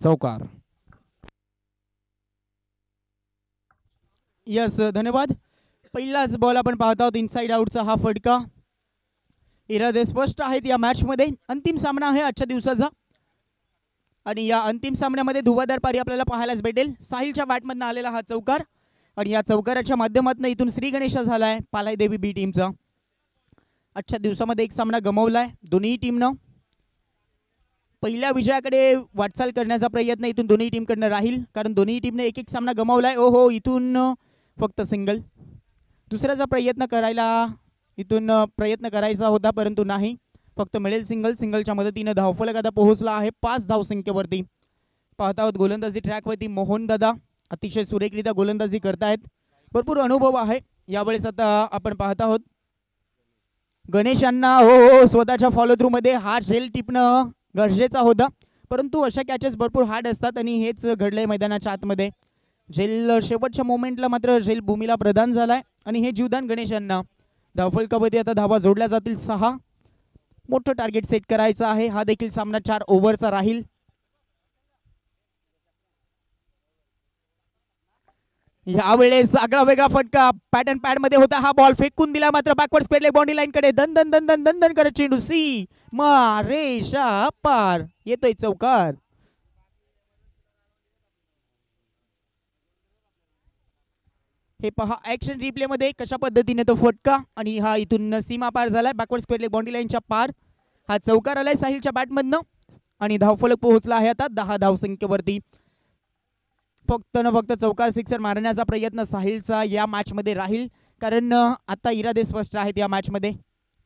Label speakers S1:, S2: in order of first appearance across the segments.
S1: चौकार.
S2: यस धन्यवाद. पहिलाच बॉल आपण पाहत आहोत इनसाइड आउटचा हा फटका. इरादे स्पष्ट आहेत या मॅच मध्ये. अंतिम सामना आहे आजच्या दिवसाचा आणि या अंतिम सामन्यामध्ये धुवाधार पारी आपल्याला पाहायलाच भेटेल. साहिलच्या बॅटमधून आलेला हा चौकार आणि या चौकाराच्या माध्यमातून इथून श्री गणेशा झालाय पालाई देवी बी टीमचा. आजच्या दिवसामध्ये एक सामना गमावलाय दोन्ही टीमनं. पहिल्या विजयाकडे वाटचाल करण्याचा प्रयत्न इथून दोन्ही टीमकडनं राहील, कारण दोन्ही टीमने एक एक सामना गमावलाय. ओहो, इथून फक्त सिंगल. दुसऱ्याचा प्रयत्न करायचा होता परंतु नाही, फक्त मिळेल सिंगल. सिंगलच्या मदतीने धावफलक आता पोहोचला आहे 5 धावसंख्येवरती. पाहत आहोत गोलंदाजी ट्रॅकवरती मोहन दादा अतिशय सुरेखरित्या गोलंदाजी करतायत. भरपूर अनुभव आहे. यावेळेस आता आपण पाहत आहोत गणेश यांना हो स्वतःच्या फॉलो थ्रू मध्ये हा झेल टिपणं गरजेचा होता, परंतु अशा कॅचेस भरपूर हार्ड असतात आणि हेच घडलंय मैदानाच्या आतमध्ये. झेल शेवटच्या मोमेंटला मात्र झेल भूमीला प्रदान झालाय आणि हे जीवदान गणेश यांना. धावफलकामध्ये आता धावा जोडल्या जातील 6. मोठं टार्गेट सेट करायचं आहे. हा देखील सामना 4 ओव्हरचा राहील. यावेळेस आगळा वेगळा फटका पॅटर्न पॅड मध्ये होता. हा बॉल फेकून दिला मात्र backward square leg boundary line कडे दन दन दन दन दन दन करत चेंडू सी रेषा पार. येतोय चौकार. हे पहा ऍक्शन रिप्ले मध्ये कशा पद्धतीने तो फटका आणि हा इथून सीमा पार झालाय बॅकवर्ड स्क्वेअर लेग बाउंड्री लाईनच्या पार. हा चौकार आलाय साहिलच्या बॅटमधनं आणि धावफलक पोहोचला आहे आता 10 धावसंख्येवरती. फक्त न फक्त चौकार सिक्सर मारण्याचा प्रयत्न साहिलचा या मॅच मध्ये राहील, कारण आता इरादे स्पष्ट आहेत या मॅच मध्ये.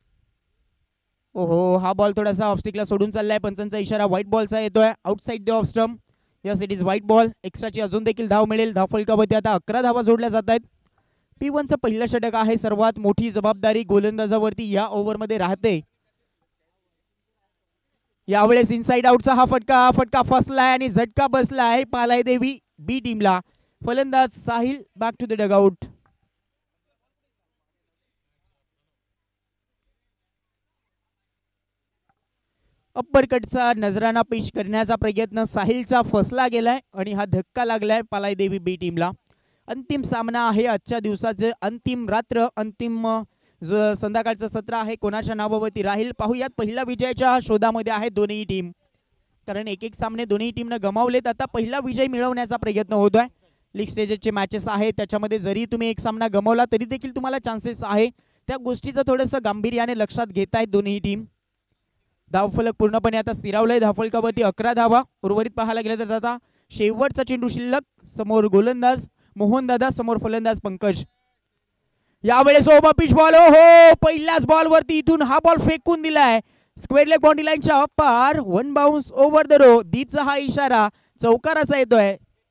S2: ओहो, हा बॉल थोडासा ऑफस्टिकला सोडून चाललाय. पंचांचा इशारा व्हाईट बॉलचा येतोय outside the off stump. Yes, it is white ball. एक्स्ट्राची अजून देखील धाव मिळेल. धावफलकावरती आता 11 धावा जोडल्या जात आहेत. P1चं पहिलं षटक आहे. सर्वात मोठी जबाबदारी गोलंदाजावरती या ओव्हरमध्ये राहते. यावेळेस इनसाइड आउटचा हा फटका फसलाय आणि झटका बसलाय पालाई देवी बी टीमला. फलंदाज Sahil back to the dugout. अप्परकटचा नजराना पेश करण्याचा प्रयत्न साहिलचा फसला गेलाय आणि हा धक्का लागलाय पालाई देवी बी टीमला. अंतिम सामना आहे आजच्या दिवसाचे. अंतिम रात्र, अंतिम संध्याकाळचं सत्र आहे. कोणाच्या नावावरती राहील पाहूयात. पहिल्या विजयाच्या शोधामध्ये आहे दोन्ही टीम, कारण एक एक सामने दोन्ही टीमनं गमावलेत. आता पहिला विजय मिळवण्याचा प्रयत्न होतोय. लीग स्टेजेसचे मॅचेस आहेत, त्याच्यामध्ये जरी तुम्ही एक सामना गमावला तरी देखील तुम्हाला चान्सेस आहे. त्या गोष्टीचं थोडंसं गांभीर्याने लक्षात घेत आहेत दोन्ही टीम. धावफलक पूर्णपणे आता स्थिरावलंय. धावफलकावरती 11 धावा. उर्वरित पाहायला गेलं तर आता शेवटचा चेंडू शिल्लक. समोर गोलंदाज मोहन दादा, समोर फलंदाज पंकज. यावेळेस ओव्हर पिच बॉल. हो, पहिल्याच बॉल वरती इथून हा बॉल फेकून दिलाय स्क्वेअर लेग बाउंड्री लाईनच्या पार. 1 बाउन्स ओव्हर द रो. दीपचा हा इशारा चौकाराचा येतोय.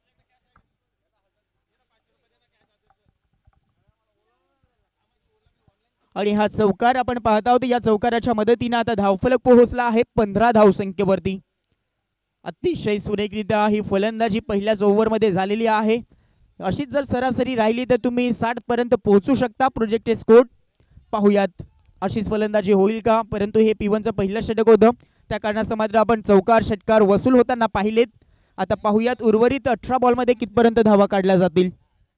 S2: आणि हा चौकार आपण पाहत आहोत. या चौकाराच्या मदतीने आता धावफलक पोहोचला आहे 15 धावसंख्येवरती. अतिशय सुरेखरित्या ही फलंदाजी पहिल्याच ओव्हरमध्ये झालेली आहे. अशीच जर सरासरी राहिली तर तुम्ही 60 पर्यंत पोहोचू शकता. प्रोजेक्टेड स्कोर पाहूयात अशीच फलंदाजी होईल का, परंतु हे P1चं पहिलं षटक होतं, त्या कारणास्तव मात्र आपण चौकार षटकार वसूल होताना पाहिलेत. आता पाहूयात उर्वरित 18 बॉलमध्ये कितपर्यंत धावा काढल्या जातील.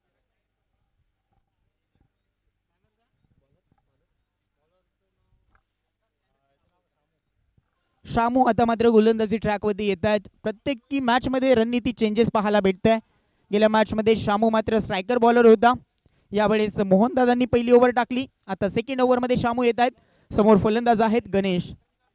S2: शामू आता मात्र गोलंदाजी ट्रॅकवरती येत आहेत. प्रत्येक मॅच मध्ये रणनीती चेंजेस पाहायला भेटत आहे. गेल्या मॅच मध्ये शामू मात्र स्ट्रायकर बॉलर होता. यावेळेस मोहन दादांनी पहिली ओव्हर टाकली. आता सेकंड ओव्हर मध्ये शामू येत आहेत. समोर फलंदाज आहेत गणेश.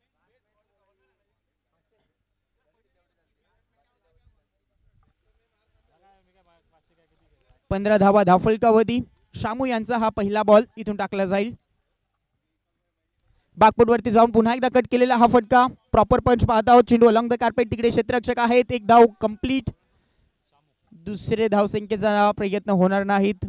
S2: पंधरा धावा धावफलकावरती. शामू यांचा हा पहिला बॉल इथून टाकला जाईल. बॅकफुटवरती जाऊन पुन्हा एकदा कट केलेला हा फटका. प्रॉपर पंच पाहत आहोत. चेंडू अलॉंग द कार्पेट. तिकडे क्षेत्ररक्षक आहेत. एक धाव कंप्लीट. दुसरे धावसंख्येचा प्रयत्न होणार नाहीत.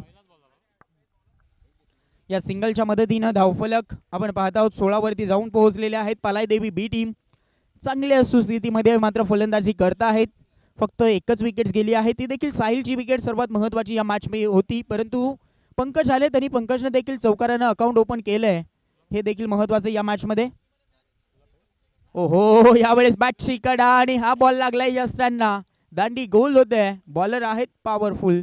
S2: या सिंगलच्या मदतीने धावफलक आपण पाहत आहोत 16 वरती जाऊन पोहोचलेले आहेत पालाई देवी बी टीम. चांगल्या सुस्थितीमध्ये मात्र फलंदाजी करत आहेत. फक्त एकच विकेट गेली आहे, ती देखील साहिलची विकेट सर्वात महत्त्वाची या मॅच मध्ये होती, परंतु पंकज आले तरी पंकजने देखील चौकाराने अकाउंट ओपन केलंय, हे देखील महत्त्वाचं या मॅच मध्ये. ओहो, यावेळेस बॅटची कडा आणि हा बॉल लागलाय यस्त्रांना. दांडी गोल होते, बॉलर आहेत पॉवरफुल.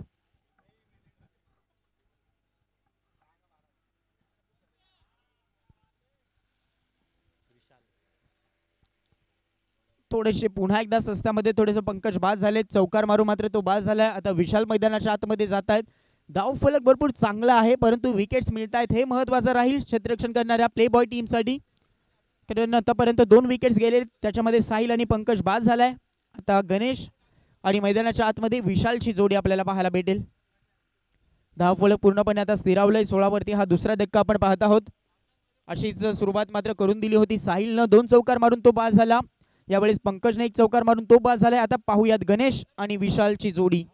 S2: थोडेसे पुन्हा एकदा सस्त्यामध्ये थोडेसे पंकज बाद झाले, चौकार मारू मात्र तो बाद झालाय. आता विशाल मैदानाच्या आतमध्ये जात आहेत. धावफलक भरपूर चांगला आहे परंतु विकेट्स मिळत आहेत, हे महत्त्वाचं राहील क्षेत्ररक्षण करणाऱ्या प्ले बॉय टीमसाठी. कारण आतापर्यंत 2 विकेट्स गेले, त्याच्यामध्ये साहिल आणि पंकज बाद झालाय. आता गणेश आणि मैदानाच्या आतमध्ये विशालची जोडी आपल्याला पाहायला भेटेल. धावफलक पूर्णपणे आता स्थिरावलंय 16 वरती. हा दुसरा धक्का आपण पाहत आहोत. अशीच सुरुवात मात्र करून दिली होती साहिलनं, 2 चौकार मारून तो बाद झाला. यावेळेस पंकजने 1 चौकार मारून तो बाद झालाय. आता पाहूयात गणेश आणि विशालची जोडी.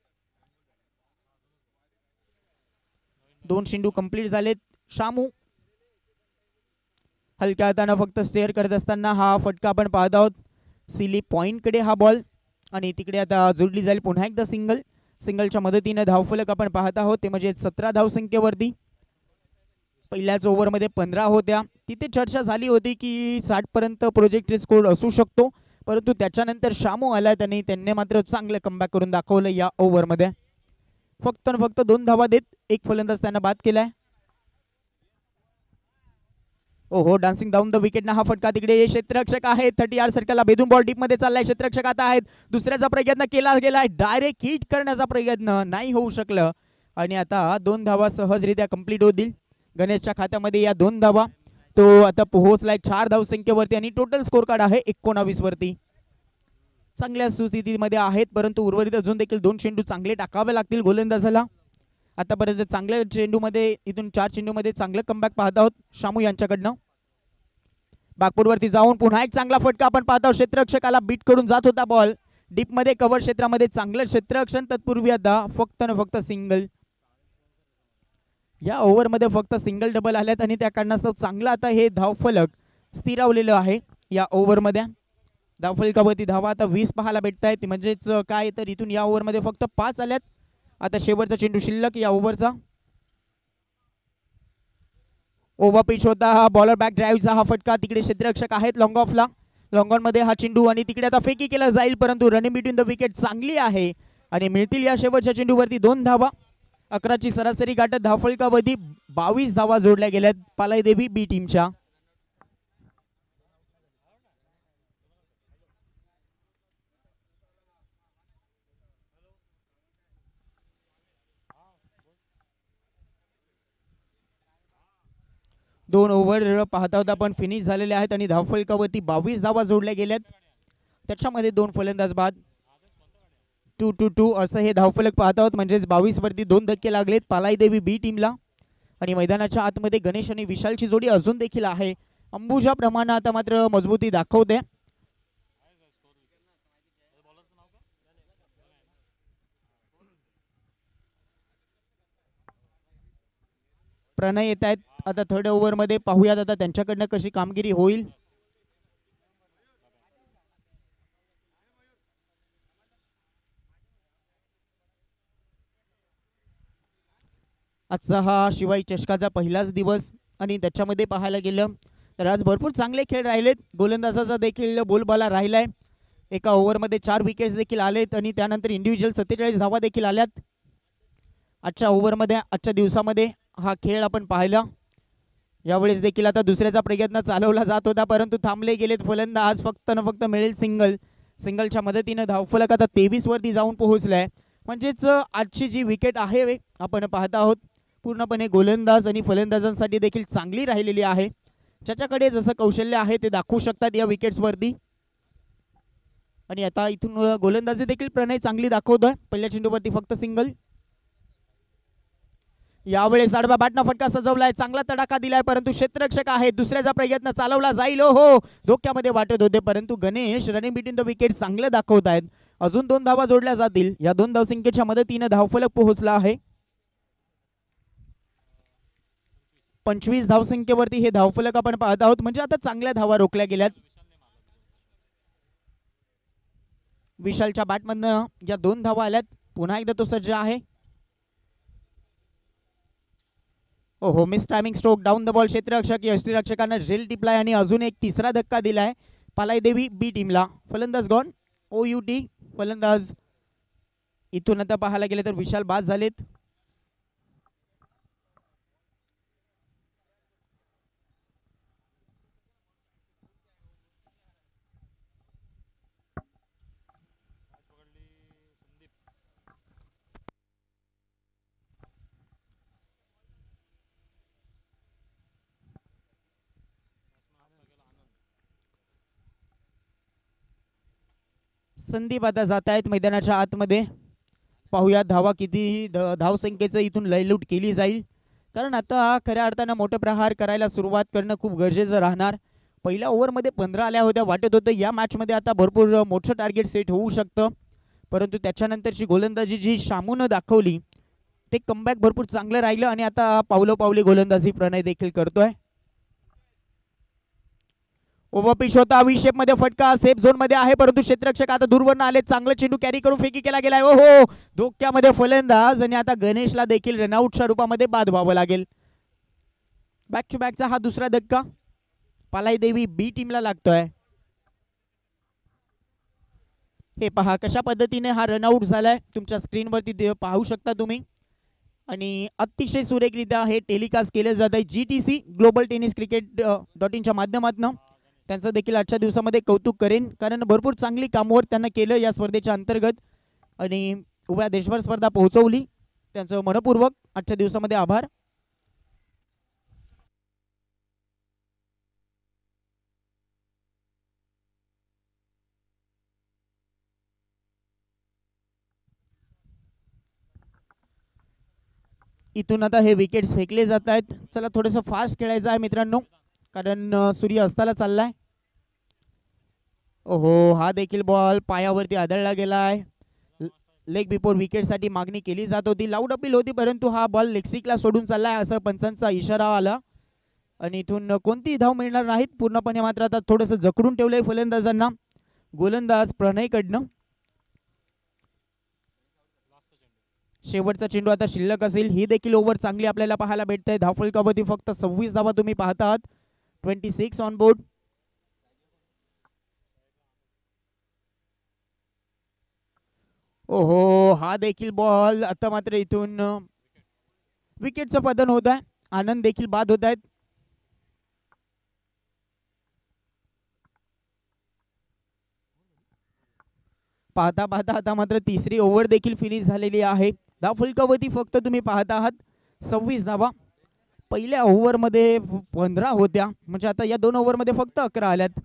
S2: 2 चेंडू कंप्लीट झालेत. शामू हलक्या हाताने फक्त स्टेअर करत असताना हा फटका आपण पाहत आहोत. सिली पॉइंट कडे हा बॉल आणि तिकडे आता जोडली जाईल पुन्हा एकदा सिंगल. सिंगलच्या मदतीने धावफलक आपण पाहत आहोत, ते म्हणजे 17 धावसंख्येवरती. पहिल्याच ओव्हरमध्ये 15 होत्या. तिथे चर्चा झाली होती की 60 पर्यंत प्रोजेक्टेड स्कोर असू शकतो, परंतु त्याच्यानंतर शामू आला, त्यांनी मात्र चांगलं कमबॅक करून दाखवलं या ओव्हरमध्ये. फक्त 2 धावा देत 1 फलंदाज त्यांना बाद केलाय. ओहो, डान्सिंग डाऊन द विकेट ना हा फटका. तिकडे क्षेत्ररक्षक आहे 30 यार्ड सर्कलला भेदून बॉल डीप मध्ये चाललाय. क्षेत्ररक्षक आता आहेत, दुसऱ्याचा प्रयत्न केला गेलाय, डायरेक्ट हिट करण्याचा प्रयत्न नाही होऊ शकलं आणि आता 2 धावा सहजरित्या कंप्लीट होतील गणेशच्या खात्यामध्ये. या 2 धावा तो आता पोहोचलाय 4 धावसंख्येवरती आणि टोटल स्कोर कार्ड आहे 19 वरती. चांगल्या सुस्थितीमध्ये आहेत, परंतु उर्वरित अजून देखील 2 चेंडू चांगले टाकावे लागतील गोलंदाजाला. आतापर्यंत चांगल्या चेंडूमध्ये, इथून 4 चेंडूमध्ये चांगलं कमबॅक पाहत आहोत शामू यांच्याकडनं. बागपूरवरती जाऊन पुन्हा एक चांगला फटका आपण पाहत आहोत. क्षेत्ररक्षकाला बीट करून जात होता बॉल डीप मध्ये, कव्हर क्षेत्रामध्ये चांगलं क्षेत्ररक्षण. तत्पूर्वी आता फक्त सिंगल. या ओव्हरमध्ये फक्त सिंगल डबल आल्यात आणि त्या कारणास्तव चांगलं आता हे धावफलक स्थिरावलेलं आहे. या ओव्हरमध्ये धावफलकावरती धावा आता 20 पाहायला भेटत आहेत, म्हणजेच काय तर इथून या ओव्हरमध्ये फक्त 5 आल्यात. आता शेवटचा चेंडू शिल्लक या ओव्हरचा. ओव्हर पिच होता हा, बॉलर बॅक ड्राईव्हचा हा फटका. तिकडे क्षेत्ररक्षक आहेत लॉंग ऑफला, लॉंग ऑन मध्ये हा चेंडू आणि तिकडे आता फेकी केला जाईल, परंतु रनिंग बिटवीन द विकेट चांगली आहे आणि मिळतील या शेवटच्या चेंडूवरती 2 धावा. 11ची सरासरी गाठत धावफलकावरती 22 धावा जोडल्या गेल्यात पालाई देवी बी टीमच्या. दोन ओव्हर पाहता होता पण फिनिश झालेले आहेत आणि धावफलकावरती 22 धावा जोडल्या गेल्यात, त्याच्यामध्ये 2 फलंदाज बाद. 2-2-2 असं हे धावफलक पाहत आहोत, म्हणजेच 22 वरती 2 धक्के लागलेत पालाई देवी बी टीमला. आणि मैदानाच्या आतमध्ये गणेश आणि विशालची जोडी अजून देखील आहे. अंबुजा प्रमाणे आता मात्र मजबूती दाखवते. प्रणय येत आहेत आता थर्ड ओव्हर मध्ये, पाहूयात आता त्यांच्याकडनं कशी कामगिरी होईल. आजचा हा शिवाई चषकाचा पहिलाच दिवस आणि त्याच्यामध्ये पाहायला गेलं तर आज भरपूर चांगले खेळ राहिलेत. गोलंदाजाचा देखील बोलबाला राहिलाय. एका ओव्हरमध्ये 4 विकेट्स देखील आलेत आणि त्यानंतर इंडिव्हिज्युअल 47 धावा देखील आल्यात. आजच्या ओव्हरमध्ये, आजच्या दिवसामध्ये हा खेळ आपण पाहिला. यावेळेस देखील आता दुसऱ्याचा प्रयत्न चालवला जात होता परंतु थांबले गेलेत फलंदाज. फक्त न फक्त मिळेल सिंगल. सिंगलच्या मदतीने धावफलक आता 23 वरती जाऊन पोहोचलाय. म्हणजेच आजची जी विकेट आहे आपण पाहत आहोत पूर्णपणे गोलंदाज आणि फलंदाजांसाठी देखील चांगली राहिलेली आहे. ज्याच्याकडे जसं कौशल्य आहे ते दाखवू शकतात या विकेट्सवरती. आणि आता इथून गोलंदाजी देखील प्रणय चांगली दाखवतोय. पहिल्या चेंडूवरती फक्त सिंगल. यावेळेस आडवा बॅटना फटका सजवलाय, चांगला तडाखा दिलाय परंतु क्षेत्ररक्षक आहे, दुसऱ्याचा प्रयत्न चालवला जाईल. हो, धोक्यामध्ये वाटत होते परंतु Ganesh running between the wicket चांगलं दाखवत आहेत. अजून 2 धावा जोडल्या जातील. या 2 धावसंख्येच्या मदतीने धावफलक पोहोचला आहे 25 धावसंख्येवरती. हे धावफलक आपण पाहत आहोत, म्हणजे आता चांगल्या धावा रोखल्या गेल्यात. विशालच्या बॅटमधनं या 2 धावा आल्यात. पुन्हा एकदा तो सज्ज आहे. ओहो, miss timing stroke down the ball. क्षेत्ररक्षक यष्टीरक्षकांना रेल टिपलाय आणि अजून एक तिसरा धक्का दिलाय पालाई देवी बी टीमला. फलंदाज गॉन. OUT फलंदाज इथून आता पाहायला गेले तर विशाल बाद झालेत. संदीप आता जात आहेत मैदानाच्या आतमध्ये. पाहूया धावा किती धावसंख्येचं इथून लयलूट केली जाईल, कारण आता खऱ्या अर्थानं मोठे प्रहार करायला सुरुवात करणं खूप गरजेचं राहणार. पहिल्या ओव्हरमध्ये 15 आल्या होत्या, वाटत होतं या मॅचमध्ये आता भरपूर मोठं टार्गेट सेट होऊ शकतं, परंतु त्याच्यानंतरची गोलंदाजी जी शामूनं दाखवली ते कमबॅक भरपूर चांगलं राहिलं आणि आता पावलोपावली गोलंदाजी प्रणय देखील करतोय. ओव्हरपिच होता, विशेप मध्ये फटका, सेफ झोन मध्ये आहे, परंतु क्षेत्ररक्षक आता दूरवरनं आले. चांगलं चेंडू कॅरी करून फेकी केला गेलाय. ओहो, धोक्यामध्ये फलंदाज आणि आता गणेशला देखील रनआउटच्या रूपामध्ये बाद व्हावं लागेल. बॅक टू बॅकचा हा दुसरा धक्का पालाई देवी बी टीमला लागतोय. हे पहा कशा पद्धतीने हा रनआउट झालाय, तुमच्या स्क्रीनवरती पाहू शकता तुम्ही. आणि अतिशय सुरेखरित्या हे टेलिकास्ट केले जात आहे GTC ग्लोबल टेनिस क्रिकेट.in च्या माध्यमातून. त्यांचं देखील आजच्या दिवसामध्ये कौतुक करेन, कारण भरपूर चांगली कामवर त्यांना केलं या स्पर्धेच्या अंतर्गत आणि उभ्या देशभर स्पर्धा पोहोचवली. त्यांचं मनपूर्वक आजच्या दिवसामध्ये आभार. इथून आता हे विकेट्स फेकले जात आहेत. चला थोडंसं फास्ट खेळायचं आहे मित्रांनो, कारण सूर्य अस्ताला चाललाय. ओहो, हा देखील बॉल पायावरती आदळला गेलाय. लेग बिफोर विकेटसाठी मागणी केली जात होती, लाऊड अपील होती, परंतु हा बॉल लेगस्टिकला सोडून चाललाय असं पंचांचा इशारा आला आणि इथून कोणतीही धाव मिळणार नाहीत पूर्णपणे. मात्र आता थोडंसं जखडून ठेवलंय फलंदाजांना गोलंदाज प्रणयकडनं. शेवटचा चेंडू आता शिल्लक असेल. ही देखील ओव्हर चांगली आपल्याला पाहायला भेटते. धावफलकावरती फक्त 26 धावा तुम्ही पाहत आहात, 26 ऑन बोर्ड. ओहो, हा देखील बॉल आता मात्र इथून विकेटचं पतन होत आहे. आनंद देखील बाद होत आहेत. पाहता पाहता आता मात्र तिसरी ओव्हर देखील फिनिश झालेली आहे. धावफलकावरती फक्त तुम्ही पाहत आहात 26 धावा. पहिल्या ओव्हरमध्ये 15 होत्या, म्हणजे आता या 2 ओव्हरमध्ये फक्त 11 आल्यात.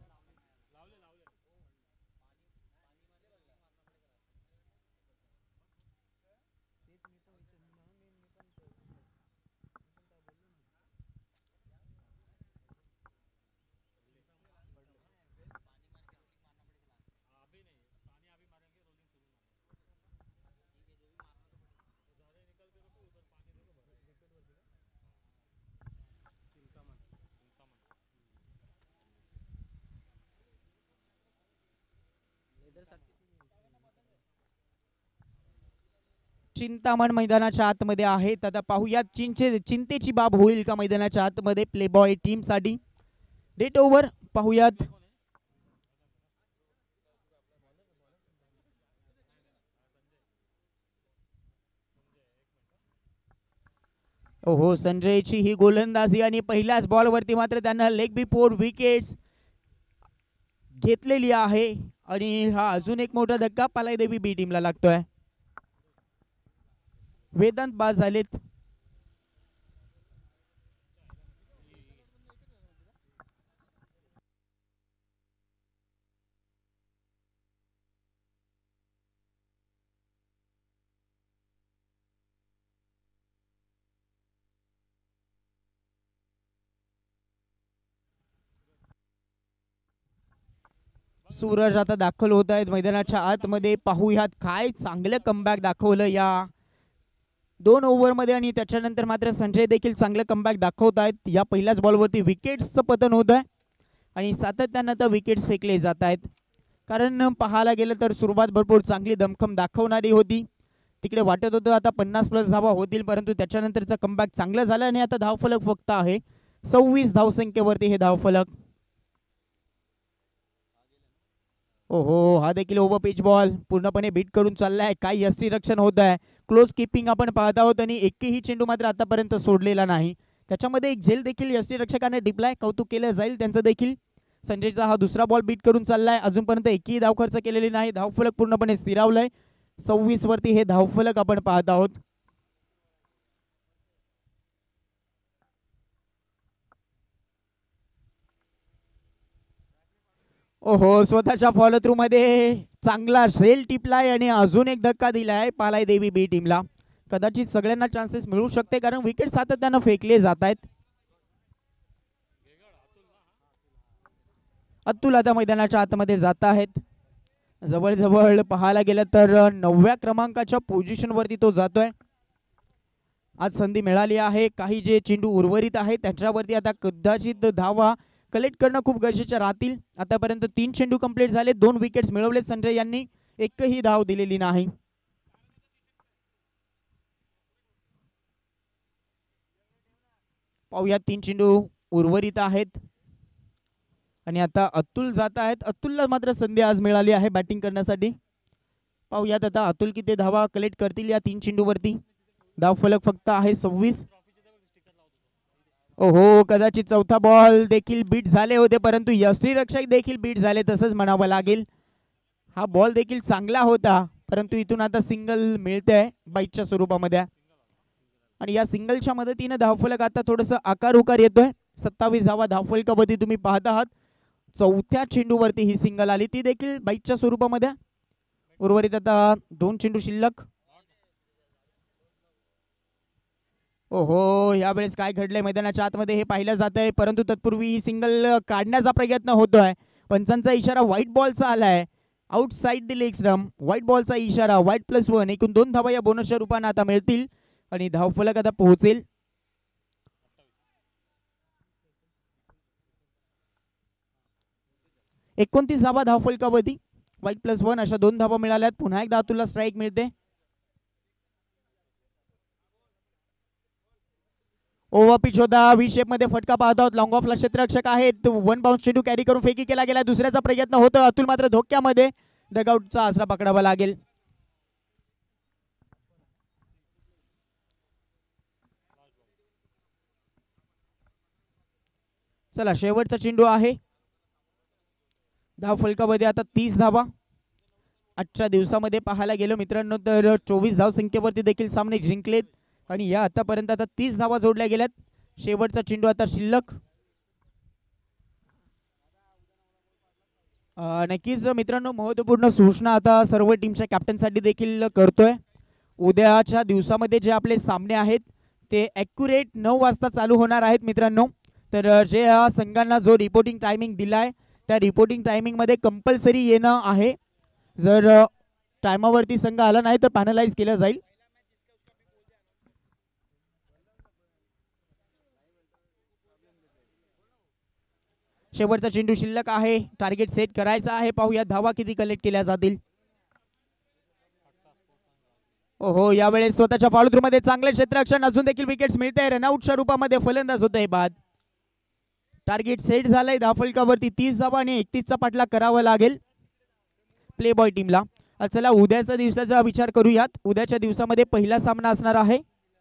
S2: चिंतामण मैदानाच्या आतमध्ये आहेत. आता पाहूया चिंतेची बाब होईल का मैदानाच्या आतमध्ये प्ले बॉय टीम साठी. डेट ओव्हर पाहूयात. ओहो, संजयची ही गोलंदाजी आणि पहिल्याच बॉलवरती मात्र त्यांना लेग बिफोर विकेट्स घेतलेली आहे आणि हा अजून एक मोठा धक्का पालाई देवी बी टीमला लागतोय. वेदांत बाद झालेत. सूरज आता दाखल होत आहेत मैदानाच्या आतमध्ये. पाहूयात काय चांगलं कमबॅक दाखवलं या 2 ओव्हरमध्ये आणि त्याच्यानंतर मात्र संजय देखील चांगलं कमबॅक दाखवत आहेत. या पहिल्याच बॉलवरती विकेट्सचं पतन होत आहे आणि सातत्यानं तर विकेट्स फेकले जात आहेत. कारण पाहायला गेलं तर सुरुवात भरपूर चांगली दमखम दाखवणारी होती. तिकडे वाटत होतं आता 50+ धावा होतील, परंतु त्याच्यानंतरचं कमबॅक चांगलं झालं आणि आता धावफलक फक्त आहे 26 धावसंख्येवरती हे धावफलक. ओहो, हा देखील ओव्हर पिच बॉल पूर्णपणे बीट करून चाललाय. काय यष्टीरक्षण होत आहे, क्लोज किपिंग आपण पाहत आहोत आणि एकही चेंडू मात्र आतापर्यंत सोडलेला नाही. त्याच्यामध्ये एक झेल देखील यष्टीरक्षकाने डिपलाय, कौतुक केलं जाईल त्यांचं देखील. संजयचा हा दुसरा बॉल बीट करून चाललाय. अजूनपर्यंत एकही धाव खर्च केलेली नाही. धावफलक पूर्णपणे स्थिरावलंय. 26 वरती हे धावफलक आपण पाहत आहोत. ओहो, स्वतःच्या फॉलो थ्रू मध्ये चांगला शेल टिपलाय आणि अजून एक धक्का दिलाय पालाय देवी बी टीमला. कदाचित सगळ्यांना चान्सेस मिळू शकते कारण विकेट सातत्यानं फेकले जात आहेत. अतुल आता मैदानाच्या आतमध्ये जात आहेत. जवळजवळ पाहायला गेलं तर 9व्या क्रमांकाच्या पोझिशन वरती तो जातोय. आज संधी मिळाली आहे. काही जे चेंडू उर्वरित आहेत त्याच्यावरती आता कदाचित धावा कलेक्ट करणं खूप गरजेचं राहतील. आतापर्यंत 3 चेंडू कंप्लीट झाले, 2 विकेट्स मिळवलेत संजय यांनी, एकही धाव दिलेली नाही. पाहूया 3 चेंडू उर्वरित आहेत आणि आता अतुल जात आहेत. अतुलला मात्र संधी आज मिळाली आहे बॅटिंग करण्यासाठी. पाहूयात आता अतुल किती धावा कलेक्ट करतील या 3 चेंडूवरती. धावफलक फक्त आहे 26. ओहो, कदाचित चौथा बॉल देखील बीट झाले होते परंतु यष्टीरक्षक देखील बीट झाले तसंच म्हणावं लागेल. हा बॉल देखील चांगला होता परंतु इथून आता सिंगल मिळतंय बाईटच्या स्वरूपामध्ये आणि या सिंगलच्या मदतीने धावफलक आता थोडंसं आकार उकार येतोय. 27 धावा धावफलकावरती तुम्ही पाहत आहात. चौथ्या चेंडूवरती ही सिंगल आली, ती देखील बाईटच्या स्वरूपामध्ये. उर्वरित आता 2 चेंडू शिल्लक. ओहो, यावेळेस काय घडलंय मैदानाच्या आतमध्ये हे पाहिलं जात आहे परंतु तत्पूर्वी सिंगल काढण्याचा प्रयत्न होतोय. पंचांचा इशारा व्हाईट बॉलचा आलाय. Outside the leg stump, white बॉलचा इशारा, व्हाईट +1. एकूण 2 धावा या बोनसच्या रूपाने आता मिळतील आणि धावफलक आता पोहोचेल 29 धावा धावफलकावरती. व्हाईट +1 अशा 2 धावा मिळाल्यात. पुन्हा एकदा अतुलला स्ट्राईक मिळते. ओव्हर पिच होता, व्ही शेप मध्ये फटका पाहत आहोत. लॉंग ऑफला क्षेत्ररक्षक आहेत. 1 बाउन्स चेंडू कॅरी करून फेकी केला गेला. दुसऱ्याचा प्रयत्न होतो. अतुल मात्र धोक्यामध्ये. डगआउटचा आसरा पकडावा लागेल. चला, शेवटचा चेंडू आहे. धावफलकामध्ये आता 30 धावा. आजच्या दिवसामध्ये पाहायला गेलो मित्रांनो तर 24 धावसंख्येवरती देखील सामने जिंकलेत आणि या आतापर्यंत आता 30 धावा जोडल्या गेल्यात. शेवटचा चेंडू आता शिल्लक. नक्कीच मित्रांनो, महत्त्वपूर्ण सूचना आता सर्व टीमच्या कॅप्टनसाठी देखील करतोय. उद्याच्या दिवसामध्ये जे आपले सामने आहेत ते ॲक्युरेट 9 वाजता चालू होणार आहेत मित्रांनो. तर जे या संघांना जो रिपोर्टिंग टायमिंग दिलाय त्या रिपोर्टिंग टायमिंगमध्ये कंपल्सरी येणं आहे. जर टायमावरती संघ आला नाही तर पॅनलाइज केलं जाईल. शेवटचा चेंडू शिल्लक आहे. टार्गेट सेट करायचा आहे. पाहूया धावा किती कलेक्ट केल्या जातील. ओहो, यावेळेस स्वतःच्या फॉलोथ्रूमध्ये चांगले क्षेत्ररक्षण, अजून देखील विकेट्स मिळते. रनआउटच्या रूपामध्ये फलंदाज होतोय बाद. टार्गेट सेट झालंय. धावफलकावरती 30 धावा आणि 31चा पाठलाग करावा लागेल प्ले बॉय टीमला. चला, उद्याच्या दिवसाचा विचार करूयात. उद्याच्या दिवसामध्ये पहिला सामना असणार आहे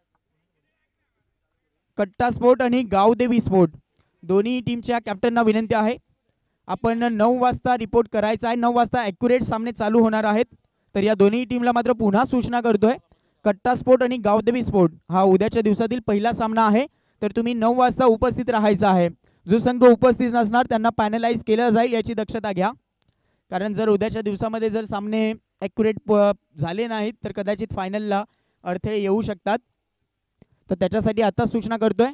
S2: कट्टा स्पोर्ट आणि गावदेवी स्पोर्ट. दोन्ही टीमच्या कॅप्टनना विनंती आहे आपण 9 वाजता रिपोर्ट करायचा आहे. 9 वाजता ॲक्युरेट सामने चालू होणार आहेत. तर या दोन्ही टीमला मात्र पुन्हा सूचना करतोय, कट्टा स्पोर्ट आणि गावदेवी स्पोर्ट हा उद्याच्या दिवसातील पहिला सामना आहे. तर तुम्ही 9 वाजता उपस्थित राहायचा आहे. जो संघ उपस्थित नसणार त्यांना पॅनलाइज केलं जाईल याची दक्षता घ्या. कारण जर उद्याच्या दिवसामध्ये जर सामने ॲक्युरेट झाले नाहीत तर कदाचित फायनलला अडथळे येऊ शकतात. तर त्याच्यासाठी आता सूचना करतोय.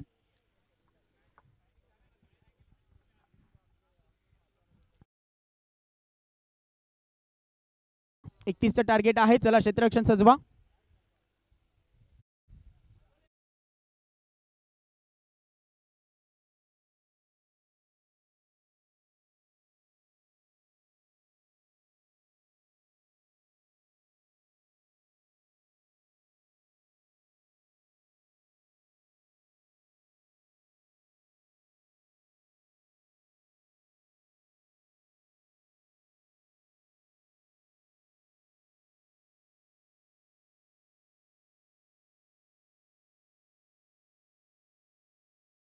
S2: 31चं टार्गेट आहे. चला, क्षेत्ररक्षण सजवा.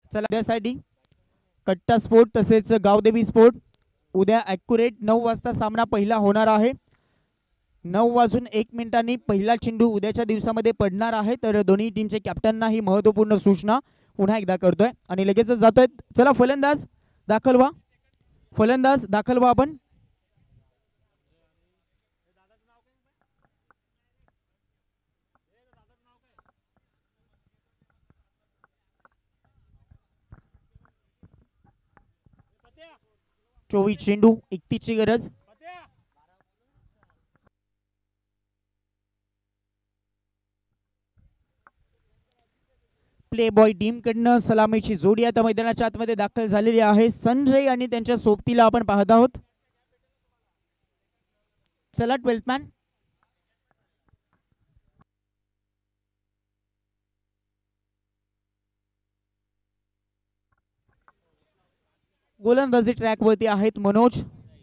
S2: चला उद्यासाठी कट्टा स्पोर्ट तसेच गावदेवी स्पोर्ट उद्या ॲक्युरेट 9 वाजता सामना पहिला होणार आहे. 9:01 पहिला चेंडू उद्याच्या दिवसामध्ये पडणार आहे. तर दोन्ही टीमचे कॅप्टनना ही महत्त्वपूर्ण सूचना पुन्हा एकदा करतोय आणि लगेचच जातोय. चला फलंदाज दाखल व्हा, फलंदाज दाखल व्हा आपण. चोवीस चेंडू 31 ची गरज. प्ले बॉय टीम कडनं सलामीची जोडी आता मैदानाच्या आतमध्ये दाखल झालेली आहे. संजय आणि त्यांच्या सोबतीला आपण पाहत आहोत. चला 12th मॅन. गोलंदाजी ट्रॅक वरती आहेत मनोज.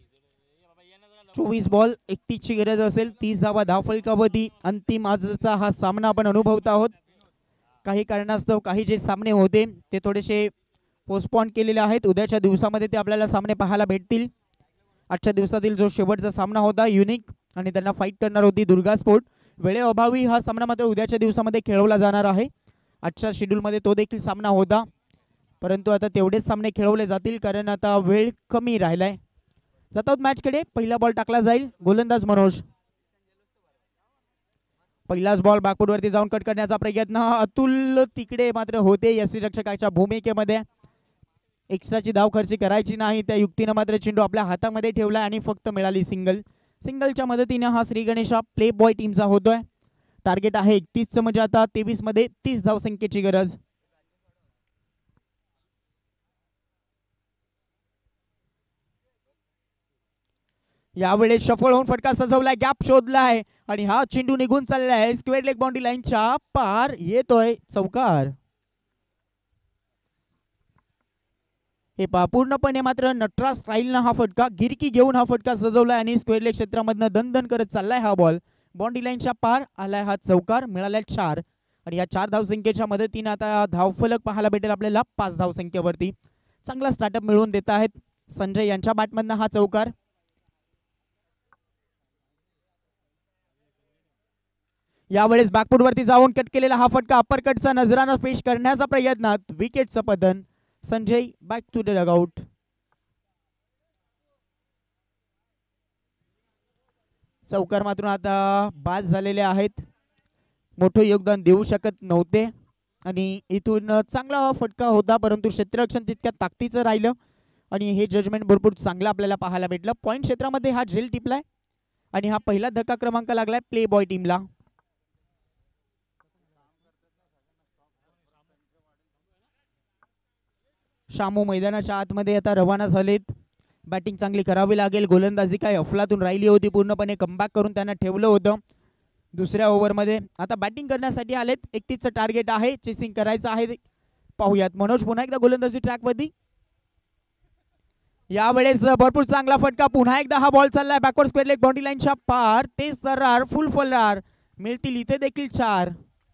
S2: 24 बॉल 31 ची गरज असेल. 30 धावा धावफलकावरती अंतिम आजचा हा सामना आपण अनुभवत आहोत. काही कारणास्तव काही जे सामने होते ते थोडेसे पोस्टपोन केलेले आहेत. उद्याच्या दिवसामध्ये ते आपल्याला सामने पाहायला भेटतील. आजच्या दिवसातील जो शेवटचा सामना होता युनिक आणि त्यांना फाईट करणार होती दुर्गा स्पोर्ट, वेळेअभावी हा सामना मात्र उद्याच्या दिवसामध्ये खेळवला जाणार आहे. आजच्या शेड्यूलमध्ये तो देखील सामना होता, परंतु आता तेवढेच सामने खेळवले जातील कारण आता वेळ कमी राहिलाय. जातात मॅचकडे. पहिला बॉल टाकला जाईल. गोलंदाज मनोज. पहिलाच बॉल बॅकफूटवरती जाऊन कट करण्याचा प्रयत्न. अतुल तिकडे मात्र होते यष्टीरक्षकाच्या भूमिकेमध्ये. एक्स्ट्राची धाव खर्च करायची नाही त्या युक्तीनं मात्र चेंडू आपल्या हातामध्ये ठेवला आणि फक्त मिळाली सिंगल. सिंगलच्या मदतीने हा श्री गणेश प्ले बॉय टीमचा होतोय. टार्गेट आहे 31 म्हणजे आता 23 मध्ये 30 धावसंख्येची गरज. यावेळेस सफळ होऊन फटका सजवलाय, गॅप शोधलाय आणि हा चेंडू निघून चाललाय स्क्वेअर लेग बाउंड्री लाईनच्या पार. येतोय चौकार. हे पहा पूर्णपणे मात्र नटराज स्टाईलनं हा फटका गिरकी घेऊन हा फटका सजवलाय आणि स्क्वेअर लेग क्षेत्रामधनं दणदण करत चाललाय हा बॉल. बाउंड्री लाईनच्या पार आलाय हा चौकार. मिळालाय 4 आणि या 4 धावसंख्येच्या मदतीने आता धावफलक पाहायला भेटेल आपल्याला 5 धावसंख्येवरती. चांगला स्टार्टअप मिळवून देत आहेत संजय यांच्या बॅटमधनं हा चौकार. यावेळेस बॅकफूटवरती जाऊन कट केलेला हा फटका अप्परकटचा नजरानं पेश करण्याचा प्रयत्न. विकेटचं पतन. Sanjay back to the dugout. चौकार मात्र आता बाद झालेले आहेत. मोठं योगदान देऊ शकत नव्हते आणि इथून चांगला फटका होता, परंतु क्षेत्ररक्षण तितक्या ताकदीचं राहिलं आणि हे जजमेंट भरपूर चांगलं आपल्याला पाहायला भेटलं. पॉईंट क्षेत्रामध्ये हा झेल टिपलाय आणि हा पहिला धक्का क्रमांक लागलाय प्ले बॉय टीमला. शामू मैदानाच्या आतमध्ये आता रवाना झालेत. बॅटिंग चांगली करावी लागेल. गोलंदाजी काय अफलातून राहिली होती, पूर्णपणे कमबॅक करून त्यांना ठेवलं होतं दुसऱ्या ओव्हरमध्ये. आता बॅटिंग करण्यासाठी आलेत. 31चं टार्गेट आहे, चेसिंग करायचं आहे. पाहूयात मनोज पुन्हा एकदा गोलंदाजी ट्रॅकवरती. यावेळेस भरपूर चांगला फटका. पुन्हा एकदा हा बॉल चाललाय बॅकवर्ड स्क्वेअर लेग बाउंड्री लाईनच्या पार. ते सरळ फुल फलरार मिळतील इथे देखील 4.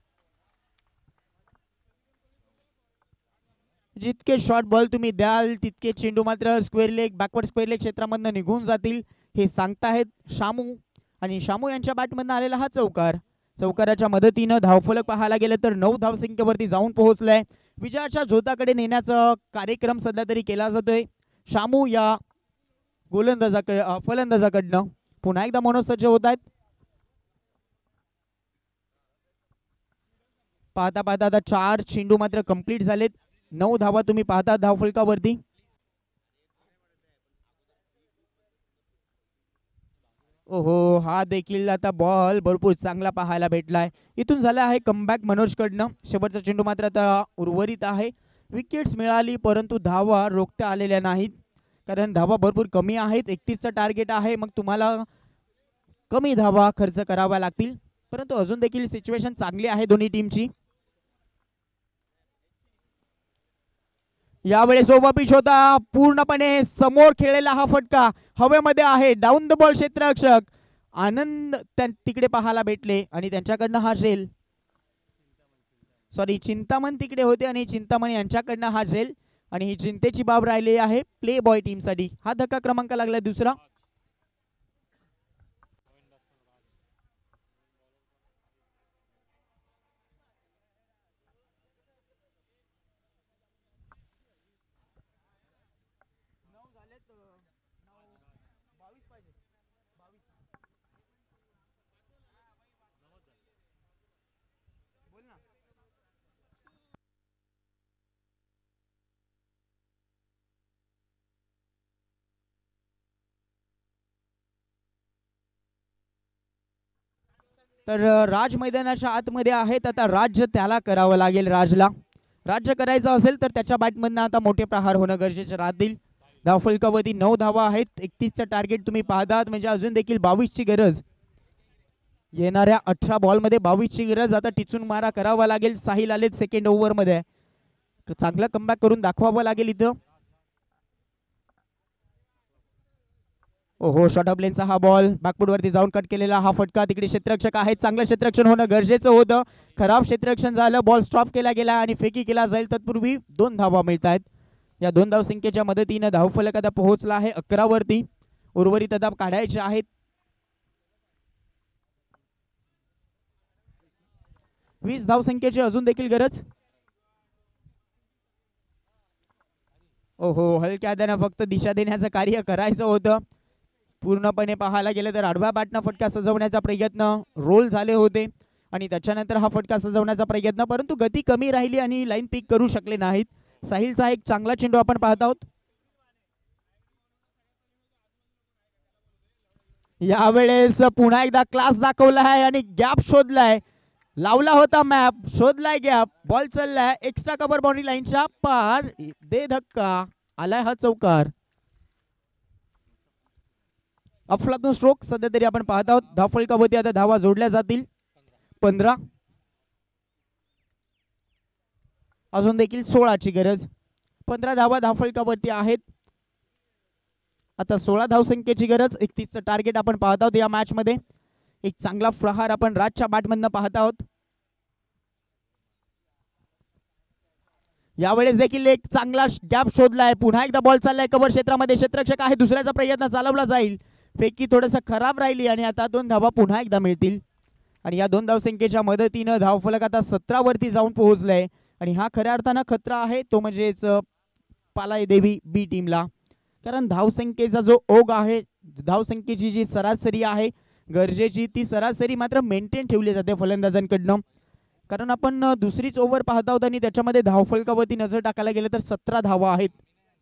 S2: जितके शॉर्ट बॉल तुम्ही द्याल तितके चेंडू मात्र square leg backward square leg क्षेत्रामधनं निघून जातील हे सांगताहेत शामू. आणि शामू यांच्या बॅटमधनं आलेला हा चौकार. चौकाराच्या मदतीनं धावफलक पाहायला गेलं तर 9 धावसंख्येवरती जाऊन पोहोचलाय. विजयाच्या झोताकडे नेण्याचा कार्यक्रम सध्या तरी केला जातोय शामू या फलंदाजाकडनं. पुन्हा एकदा मनोज सज्ज होत आहेत. पाहता पाहता आता 4 चेंडू मात्र कंप्लीट झालेत. 9 धावा तुम्ही पाहता धावफलकावरती. ओहो, हा देखील आता बॉल भरपूर चांगला पाहायला भेटलाय. इथून झाला आहे कमबॅक मनोजकडनं. शेवटचा चेंडू मात्र आता उर्वरित आहे. विकेट्स मिळाली परंतु धावा रोखता आलेल्या नाहीत कारण धावा भरपूर कमी आहेत. 31चं टार्गेट आहे, मग तुम्हाला कमी धावा खर्च कराव्या लागतील, परंतु अजून देखील सिच्युएशन चांगली आहे दोन्ही टीमची. यावेळेस ओव्हर पिच होता, पूर्णपणे समोर खेळलेला हा फटका हवेमध्ये आहे. डाऊन द बॉल क्षेत्ररक्षक आनंद तिकडे पाहायला भेटले आणि त्यांच्याकडनं हा झेल. सॉरी चिंतामण तिकडे होते आणि चिंतामण यांच्याकडनं हा झेल आणि ही चिंतेची बाब राहिली आहे प्ले बॉय टीमसाठी. हा धक्का क्रमांक लागला दुसरा. तर राज मैदानाच्या आतमध्ये आहेत. आता राज्य त्याला करावं लागेल. राजला राज्य करायचं असेल तर त्याच्या बॅटमधनं आता मोठे प्रहार होणं गरजेचे राहतील. धावफलकावरती 9 धावा आहेत. 31चं टार्गेट तुम्ही पाहतात म्हणजे अजून देखील 22ची गरज. येणाऱ्या 18 बॉलमध्ये 22ची गरज. आता टिचून मारा करावा लागेल. साहिल आलेत सेकंड ओव्हरमध्ये. चांगलं कमबॅक करून दाखवावं लागेल इथं. ओहो शॉर्ट ऑफ लेनचा हा बॉल बॅकफूटवरती जाऊन कट केलेला हा फटका. तिकडे क्षेत्ररक्षक आहेत. चांगलं क्षेत्ररक्षण होणं गरजेचं होतं. खराब क्षेत्ररक्षण झालं. बॉल स्टॉप केला गेला आणि फेकी केला जाईल. तत्पूर्वी 2 धावा मिळत आहेत. या 2 धावसंख्येच्या मदतीनं धावफलक आता पोहोचला आहे 11 वरती. उर्वरित धाव काढायचे आहेत. 20 धावसंख्येची अजून देखील गरज. ओहो हलक्या हाताने फक्त दिशा देण्याचं कार्य करायचं होतं. पूर्णपणे पाहायला गेलं तर आडव्या बॅटनं फटका सजवण्याचा प्रयत्न रोल झाले होते आणि त्याच्यानंतर हा फटका सजवण्याचा प्रयत्न परंतु गती कमी राहिली आणि लाईन पिक करू शकले नाहीत. साहिलचा एक चांगला चेंडू आपण पाहत आहोत. यावेळेस पुन्हा एकदा क्लास दाखवला आहे आणि गॅप शोधलाय. लावला होता मॅप शोधलाय गॅप. बॉल चाललाय एक्स्ट्रा कव्हर बाउंड्री लाईनच्या पार. दे धक्का आलाय हा चौकार. अफलातून स्ट्रोक सध्या तरी आपण पाहत आहोत. धावफलकावरती आता धावा जोडल्या जातील 15. अजून देखील 16ची गरज. 15 धावा धावफलकावरती आहेत. आता 16 धावसंख्येची गरज. 31चं टार्गेट आपण पाहत आहोत. या मॅच मध्ये एक चांगला प्रहार आपण राजच्या बॅटमधनं पाहत आहोत. यावेळेस देखील एक चांगला गॅप शोधलाय. पुन्हा एकदा बॉल चाललाय कव्हर क्षेत्रामध्ये. क्षेत्ररक्षक आहे. दुसऱ्याचा प्रयत्न चालवला जाईल. फेकी थोडंसं खराब राहिली आणि आता 2 धावा पुन्हा एकदा मिळतील आणि या 2 धावसंख्येच्या मदतीनं धावफलक आता 17 वरती जाऊन पोहोचलाय आणि हा खऱ्या अर्थानं खतरा आहे तो म्हणजेच पालाई देवी बी टीमला. कारण धावसंख्येचा जो ओघ आहे धावसंख्येची जी सरासरी आहे गरजेची ती सरासरी मात्र मेंटेन ठेवली जाते फलंदाजांकडनं. कारण आपण दुसरीच ओव्हर पाहत आहोत आणि त्याच्यामध्ये धावफलकावरती नजर टाकायला गेलं तर 17 धावा आहेत.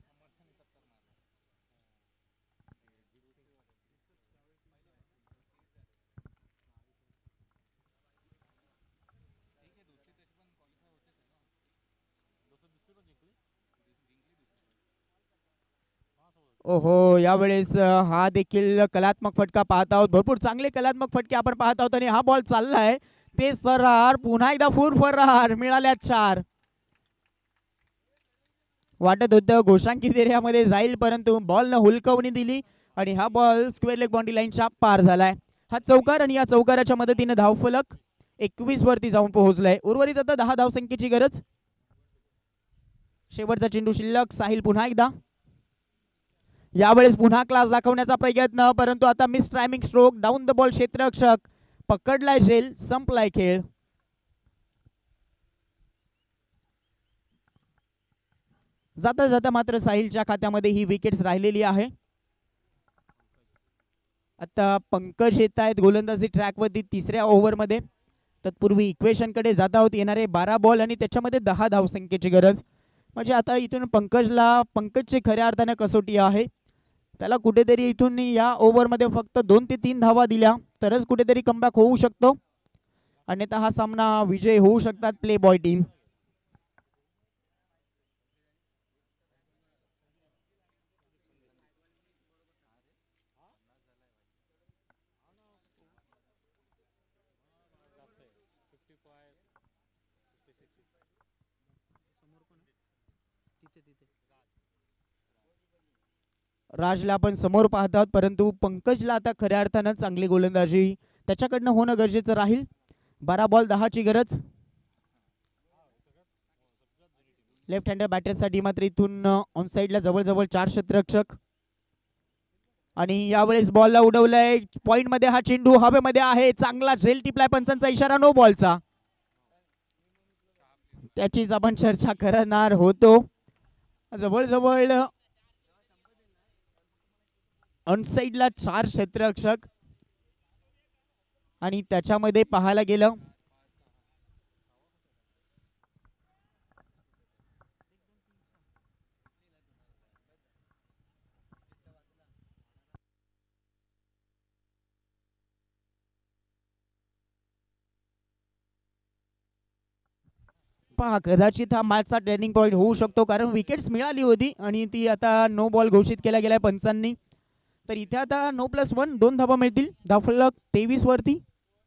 S2: ओहो यावेळेस हा देखील कलात्मक फटका पाहत आहोत. भरपूर चांगले कलात्मक फटके आपण पाहत आहोत आणि हा बॉल चाललाय ते फरार. पुन्हा एकदा फरार मिळाल्या 4. वाटत होतं घोषांकित एरियामध्ये जाईल परंतु बॉलनं हुलकवणी दिली आणि हा बॉल स्क्वेअर लेग बाउंड्री लाईनच्या पार झालाय. हा चौकार आणि या चौकाराच्या मदतीने धावफलक 21 वरती जाऊन पोहोचलाय. उर्वरित आता 10 धावसंख्येची गरज. शेवटचा चेंडू शिल्लक. साहिल पुन्हा एकदा. यावेळेस पुन्हा क्लास दाखवण्याचा प्रयत्न परंतु आता miss timing stroke. Down the ball क्षेत्ररक्षक पकडलाय झेल. संपलाय खेळ. जाता जाता मात्र साहिलच्या खात्यामध्ये ही विकेट्स राहिलेली आहे. आता पंकज येत आहेत गोलंदाजी ट्रॅकवरती 3ऱ्या ओव्हरमध्ये. तत्पूर्वी इक्वेशन कडे जात आहोत. येणारे 12 बॉल आणि त्याच्यामध्ये 10 धावसंख्येची गरज. म्हणजे आता इथून पंकजची खऱ्या अर्थाने कसोटी आहे. त्याला कुठेतरी इथून या ओव्हरमध्ये फक्त 2 ते 3 धावा दिल्या तरच कुठेतरी कमबॅक होऊ शकतो. अन्यथा हा सामना विजय होऊ शकतात प्ले बॉय टीम. राजला आपण समोर पाहत आहोत परंतु पंकजला आता खऱ्या अर्थानं चांगली गोलंदाजी त्याच्याकडनं होणं गरजेचं राहील. 12 बॉल 10ची गरज. लेफ्ट हँडर बॅटरसाठी मात्र इथून ऑन साईडला जवळजवळ 4 क्षेत्ररक्षक आणि यावेळेस बॉलला उडवलंय पॉइंट मध्ये हा चेंडू हवेमध्ये आहे चांगला झेल टिपलाय पंचांचा इशारा नो बॉलचा त्याचीच आपण चर्चा करणार होतो जवळजवळ ऑन साईडला 4 क्षेत्ररक्षक आणि त्याच्यामध्ये पाहायला गेलं पहा कदाचित हा मॅचचा टर्निंग पॉईंट होऊ शकतो कारण विकेट्स मिळाली होती आणि ती आता नो बॉल घोषित केला गेलाय पंचांनी तर इथे आता 9+1 2 धावा मिळतील धावफलक 23 वरती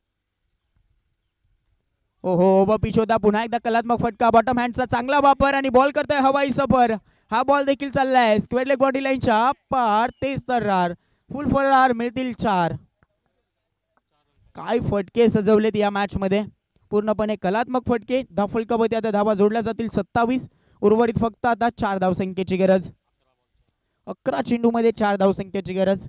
S2: ओहो पिछोदा पुन्हा एकदा कलात्मक फटका बॉटम हँडचा चांगला वापर आणि बॉल करतोय हवाई सफर हा बॉल देखील चाललाय स्क्वेअर लेग बॉडी लाईनच्या पार तेच तर्रार फुल फरार मिळतील 4 काय फटके सजवलेत या मॅच मध्ये पूर्णपणे कलात्मक फटके धावफलकावरती आता धावा जोडल्या जातील 27 उर्वरित फक्त आता 4 धावसंख्येची गरज 11 चेंडू मध्ये 4 धावसंख्येची गरज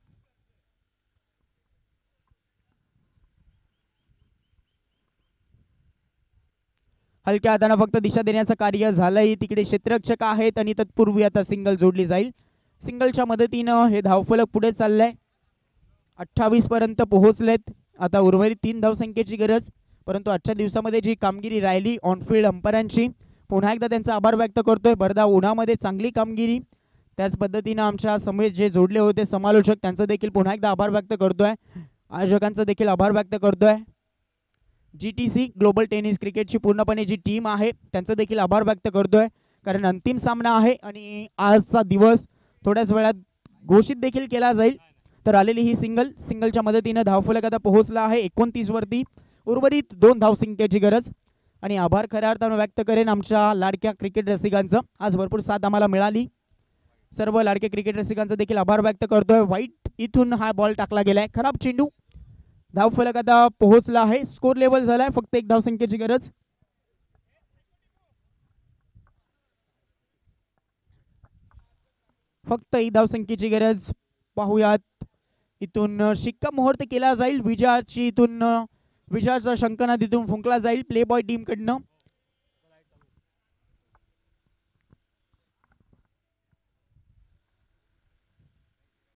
S2: हलक्या हाताने फक्त दिशा देण्याचं कार्य झालंय तिकडे क्षेत्ररक्षक आहेत आणि तत्पूर्वी आता सिंगल जोडली जाईल सिंगलच्या मदतीनं हे धावफलक पुढे चाललंय 28 पर्यंत पोहोचलेत आता उर्वरित 3 धावसंख्येची गरज परंतु आजच्या दिवसामध्ये जी कामगिरी राहिली ऑनफिल्ड अंपायरांची पुन्हा एकदा त्यांचा आभार व्यक्त करतोय भरदा उन्हामध्ये चांगली कामगिरी त्याच पद्धतीने आमच्या समेत जे जोडले होते समालोचक त्यांचा देखील पुन्हा एकदा आभार व्यक्त करतोय आयोजकांचा देखील आभार व्यक्त करतोय GTC ग्लोबल टेनिस क्रिकेटची पूर्णपणे जी टीम आहे त्यांचा देखील आभार व्यक्त करतोय कारण अंतिम सामना आहे आणि आजचा दिवस थोड्याच वेळात घोषित देखील केला जाईल तर आलेली ही सिंगलच्या मदतीने धावफलक आता पोहोचला आहे 29 वरती उर्वरित 2 धावसंख्येची गरज आणि आभार खऱ्या अर्थाने व्यक्त करेन आमच्या लाडक्या क्रिकेट रसिकांचं आज भरपूर साथ आम्हाला मिळाली सर्व लाडके क्रिकेट रसिकांचा देखील आभार व्यक्त करतोय वाईट इथून हा बॉल टाकला गेलाय खराब चेंडू धावफलक आता पोहोचला आहे स्कोर लेवल झालाय फक्त 1 धावसंख्येची गरज फक्त 1 धावसंख्येची गरज पाहूयात इथून शिक्कामोर्तब केला जाईल विजयाची इथून विजयाचा शंखनाद इथून फुंकला जाईल प्ले बॉय टीम कडनं